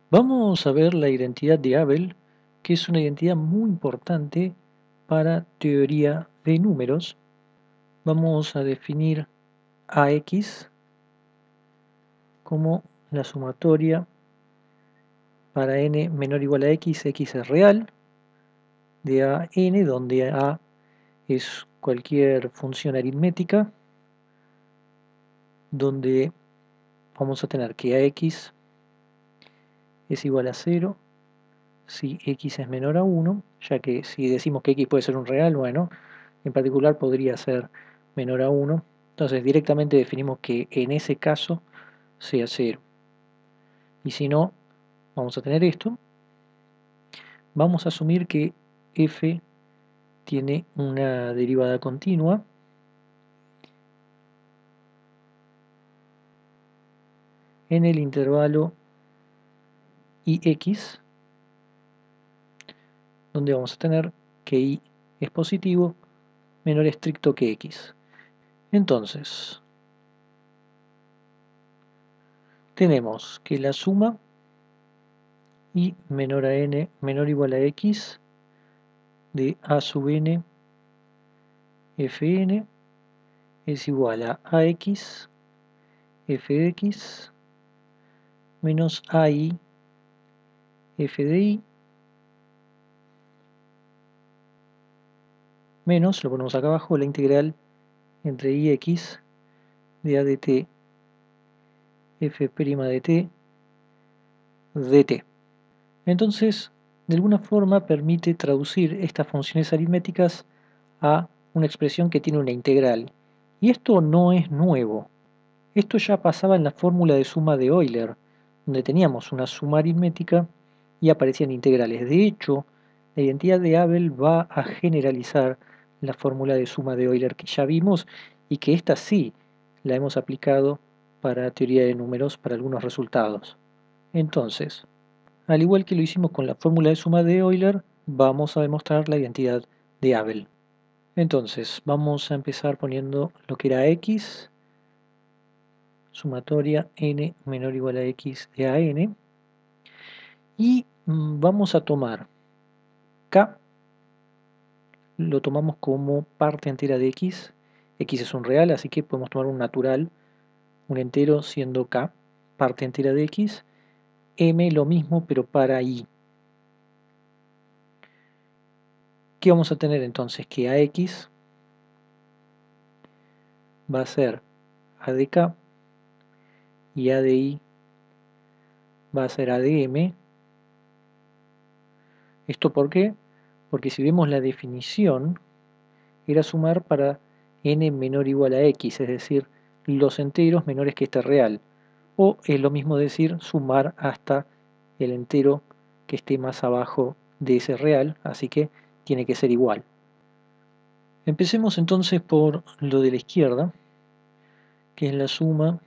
Vamos a ver la identidad de Abel, que es una identidad muy importante para teoría de números. Vamos a definir AX como la sumatoria para n menor o igual a x, x es real, de a n, donde a es cualquier función aritmética, donde vamos a tener que ax es igual a 0 si x es menor a 1, ya que si decimos que x puede ser un real, bueno, en particular podría ser menor a 1, entonces directamente definimos que en ese caso sea 0. Y si no, vamos a tener esto. Vamos a asumir que f tiene una derivada continua en el intervalo ix, donde vamos a tener que y es positivo menor estricto que x. Entonces, tenemos que la suma y menor a n menor o igual a x de a sub n fn es igual a ax f de x menos ai f de y menos, lo ponemos acá abajo, la integral entre ix de a de t f' de t dt. Entonces, de alguna forma permite traducir estas funciones aritméticas a una expresión que tiene una integral. Y esto no es nuevo. Esto ya pasaba en la fórmula de suma de Euler, donde teníamos una suma aritmética y aparecían integrales. De hecho, la identidad de Abel va a generalizar la fórmula de suma de Euler que ya vimos y que esta sí la hemos aplicado para teoría de números para algunos resultados. Entonces, al igual que lo hicimos con la fórmula de suma de Euler, vamos a demostrar la identidad de Abel. Entonces, vamos a empezar poniendo lo que era x, sumatoria n menor o igual a x de a n, y vamos a tomar k, lo tomamos como parte entera de x es un real, así que podemos tomar un natural, un entero siendo k, parte entera de x, m lo mismo pero para y. ¿Qué vamos a tener entonces? Que ax va a ser a de k y a de y va a ser a de m. ¿Esto por qué? Porque si vemos la definición, era sumar para n menor o igual a x, es decir, los enteros menores que este real. O es lo mismo decir sumar hasta el entero que esté más abajo de ese real, así que tiene que ser igual. Empecemos entonces por lo de la izquierda, que es la suma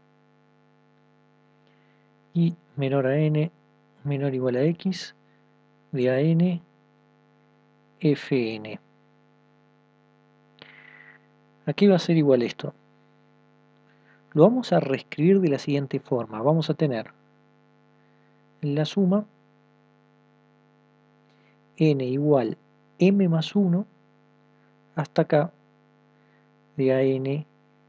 y menor a n menor o igual a x de a n fn. ¿A qué va a ser igual esto? Lo vamos a reescribir de la siguiente forma. Vamos a tener la suma n igual m más 1 hasta acá de a n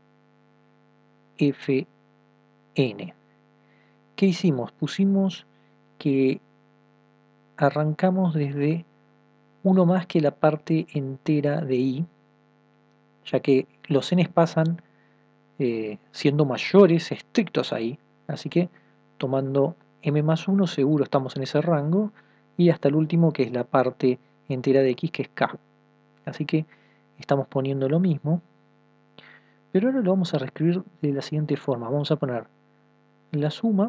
fn. ¿Qué hicimos? Pusimos que arrancamos desde 1 más que la parte entera de y, ya que los n's pasan siendo mayores estrictos ahí, así que tomando m más 1 seguro estamos en ese rango, y hasta el último que es la parte entera de x, que es k. Así que estamos poniendo lo mismo, pero ahora lo vamos a reescribir de la siguiente forma. Vamos a poner la suma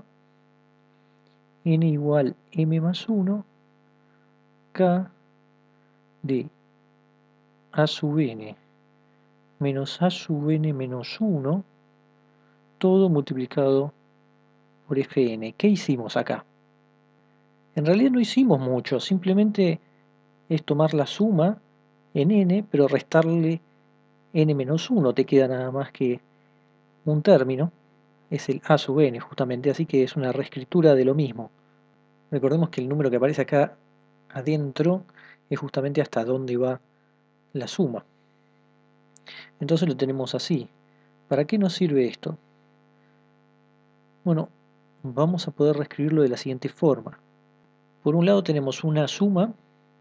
n igual m más 1 k de a sub n menos a sub n menos 1, todo multiplicado por fn. ¿Qué hicimos acá? En realidad no hicimos mucho, simplemente es tomar la suma en n, pero restarle n menos 1, te queda nada más que un término, es el a sub n justamente, así que es una reescritura de lo mismo. Recordemos que el número que aparece acá adentro es justamente hasta dónde va la suma. Entonces lo tenemos así. ¿Para qué nos sirve esto? Bueno, vamos a poder reescribirlo de la siguiente forma. Por un lado tenemos una suma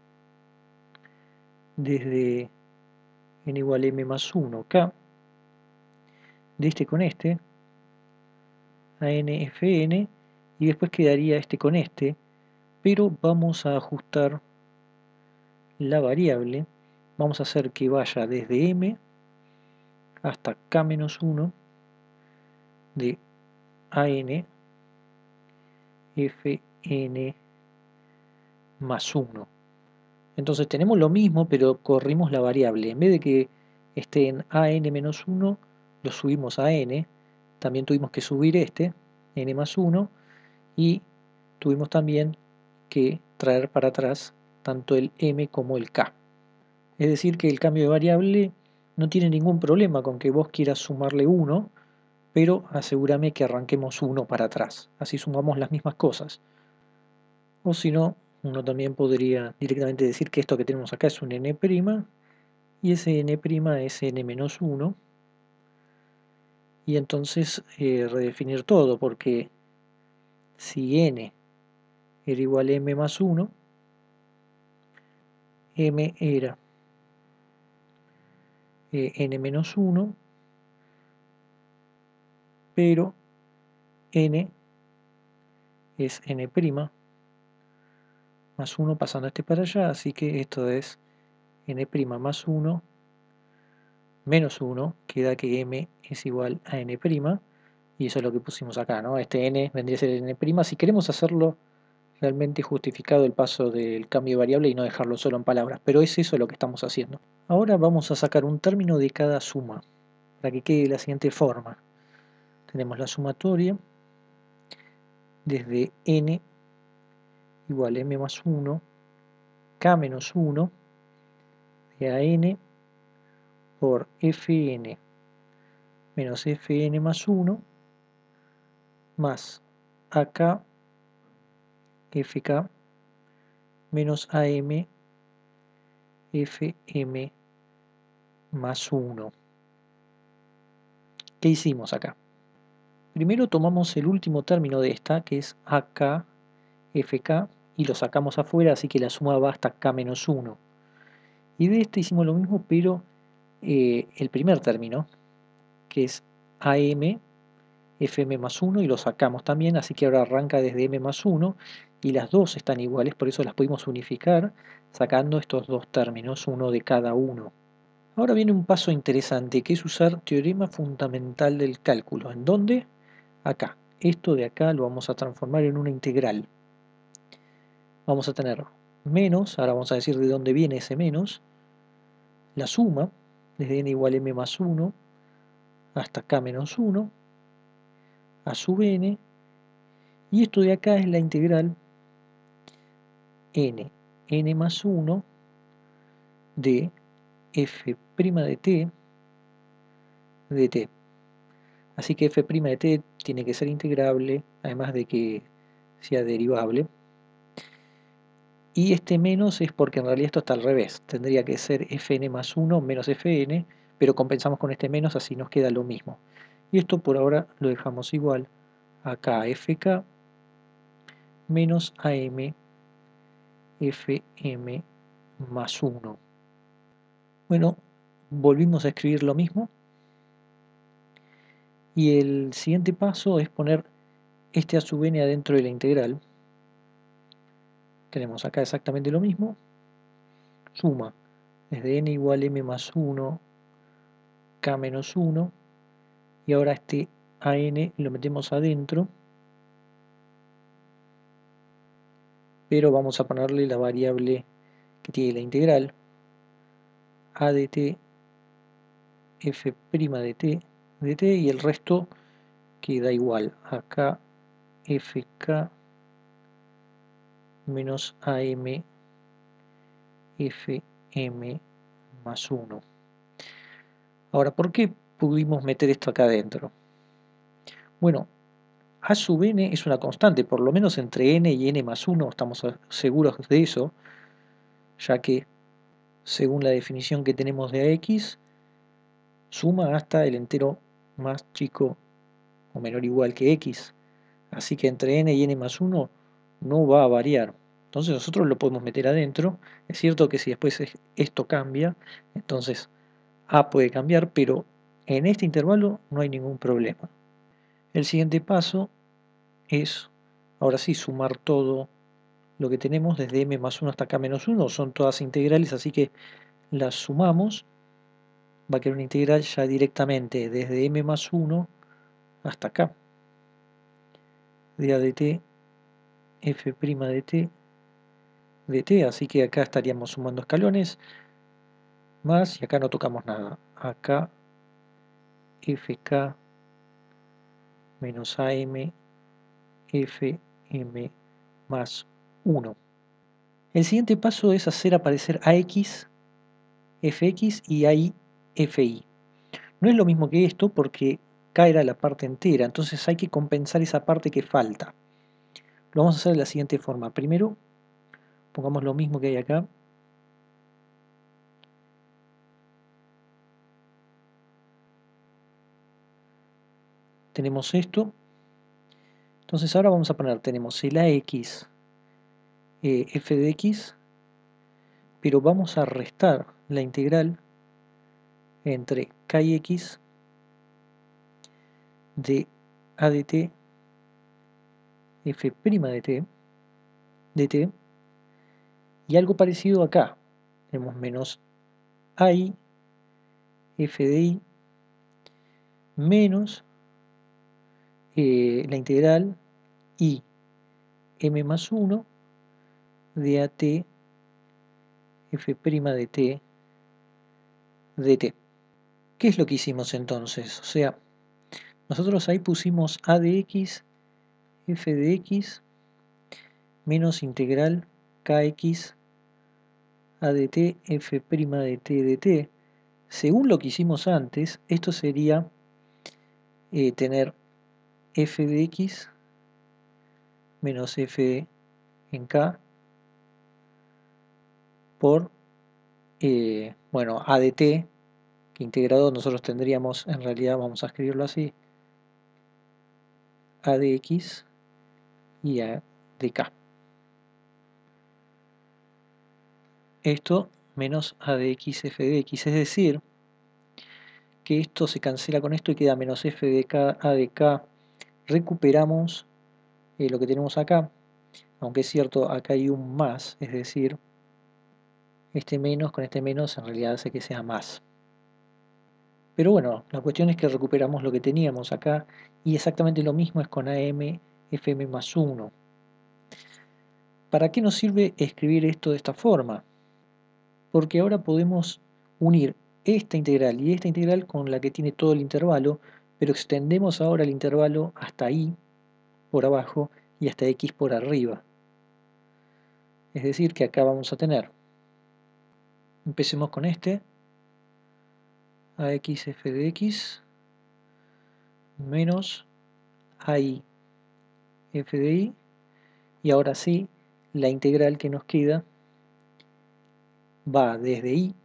desde n igual a m más 1 acá, de este con este, a n fn, y después quedaría este con este, pero vamos a ajustar la variable, vamos a hacer que vaya desde m hasta k-1 de an fn más 1. Entonces tenemos lo mismo, pero corrimos la variable. En vez de que esté en an-1, lo subimos a n. También tuvimos que subir este, n más 1, y tuvimos también que traer para atrás tanto el m como el k. Es decir, que el cambio de variable no tiene ningún problema con que vos quieras sumarle 1, pero asegúrame que arranquemos 1 para atrás. Así sumamos las mismas cosas. O si no, uno también podría directamente decir que esto que tenemos acá es un n', y ese n' es n-1, y entonces redefinir todo, porque si n era igual a m más 1, m era n menos 1, pero n es n' más 1 pasando este para allá, así que esto es n' más 1 menos 1, queda que m es igual a n', y eso es lo que pusimos acá, ¿no? Este n vendría a ser n'. Si queremos hacerlo realmente justificado el paso del cambio de variable y no dejarlo solo en palabras, pero es eso lo que estamos haciendo. Ahora vamos a sacar un término de cada suma, para que quede de la siguiente forma. Tenemos la sumatoria desde n igual a m más 1, k menos 1, de a n por fn menos fn más 1, más ak fk menos am fm más 1. ¿Qué hicimos acá? Primero tomamos el último término de esta, que es ak fk, y lo sacamos afuera, así que la suma va hasta k menos 1. Y de este hicimos lo mismo, pero el primer término, que es am fm más 1, y lo sacamos también, así que ahora arranca desde m más 1, y las dos están iguales, por eso las pudimos unificar sacando estos dos términos, uno de cada uno. Ahora viene un paso interesante, que es usar teorema fundamental del cálculo. ¿En dónde? Acá. Esto de acá lo vamos a transformar en una integral. Vamos a tener menos, ahora vamos a decir de dónde viene ese menos, la suma, desde n igual a m más 1 hasta k menos 1, a sub n, y esto de acá es la integral n más 1 de f' de t de t. Así que f' de t tiene que ser integrable, además de que sea derivable. Y este menos es porque en realidad esto está al revés. Tendría que ser fn más 1 menos fn, pero compensamos con este menos, así nos queda lo mismo. Y esto por ahora lo dejamos igual a kfk menos am fm más 1. Bueno, volvimos a escribir lo mismo. Y el siguiente paso es poner este a sub n adentro de la integral. Tenemos acá exactamente lo mismo. Suma desde n igual a m más 1, k menos 1. Y ahora este a n lo metemos adentro. Pero vamos a ponerle la variable que tiene la integral. A de t, f' de t, y el resto queda igual. Acá fk menos am fm más 1. Ahora, ¿por qué pudimos meter esto acá adentro? Bueno, a sub n es una constante, por lo menos entre n y n más 1 estamos seguros de eso, ya que según la definición que tenemos de ax, suma hasta el entero más chico o menor o igual que x. Así que entre n y n más 1 no va a variar. Entonces nosotros lo podemos meter adentro. Es cierto que si después esto cambia, entonces a puede cambiar, pero en este intervalo no hay ningún problema. El siguiente paso es, ahora sí, sumar todo lo que tenemos desde m más 1 hasta k menos 1. Son todas integrales, así que las sumamos. Va a quedar una integral ya directamente desde m más 1 hasta k. De a de t, f' de t, de t. Así que acá estaríamos sumando escalones. Más, y acá no tocamos nada. Acá, fk menos am, fm más 1. El siguiente paso es hacer aparecer ax, fx y ahí fi. No es lo mismo que esto porque k era la parte entera, entonces hay que compensar esa parte que falta. Lo vamos a hacer de la siguiente forma. Primero, pongamos lo mismo que hay acá. Tenemos esto. Entonces ahora vamos a poner, tenemos el ax, f de x, pero vamos a restar la integral entre k y x de a de t, f' de t, y algo parecido acá. Tenemos menos ai, f de i, menos la integral i m más 1 de at f' de t dt. ¿Qué es lo que hicimos entonces? O sea, nosotros ahí pusimos a de x, f de x, menos integral kx a de t, f' de t dt. Según lo que hicimos antes, esto sería tener f de x menos f en k por, bueno, a de t, que integrado nosotros tendríamos, en realidad vamos a escribirlo así, a de x y a de k. Esto menos a de x, f de x, es decir, que esto se cancela con esto y queda menos f de k, a de k. Recuperamos lo que tenemos acá, aunque es cierto, acá hay un más, es decir, este menos con este menos en realidad hace que sea más. Pero bueno, la cuestión es que recuperamos lo que teníamos acá y exactamente lo mismo es con AM FM más 1. ¿Para qué nos sirve escribir esto de esta forma? Porque ahora podemos unir esta integral y esta integral con la que tiene todo el intervalo, pero extendemos ahora el intervalo hasta i por abajo y hasta x por arriba. Es decir que acá vamos a tener, empecemos con este, ax f de x menos ai f de i, y ahora sí, la integral que nos queda va desde i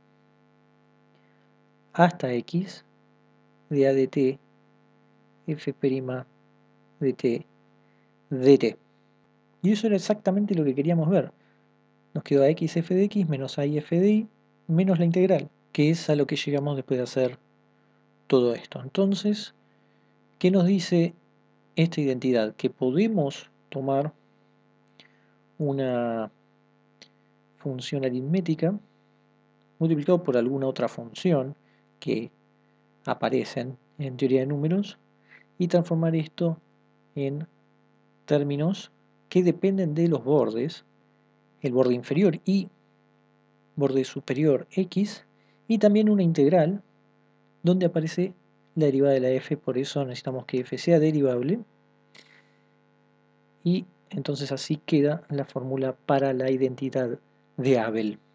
hasta x de a de t f' de t dt. Y eso era exactamente lo que queríamos ver. Nos quedó ax f de x menos ai f de i menos la integral, que es a lo que llegamos después de hacer todo esto. Entonces, ¿qué nos dice esta identidad? Que podemos tomar una función aritmética multiplicado por alguna otra función que aparecen en teoría de números y transformar esto en términos que dependen de los bordes, el borde inferior y borde superior x, y también una integral donde aparece la derivada de la f, por eso necesitamos que f sea derivable, y entonces así queda la fórmula para la identidad de Abel.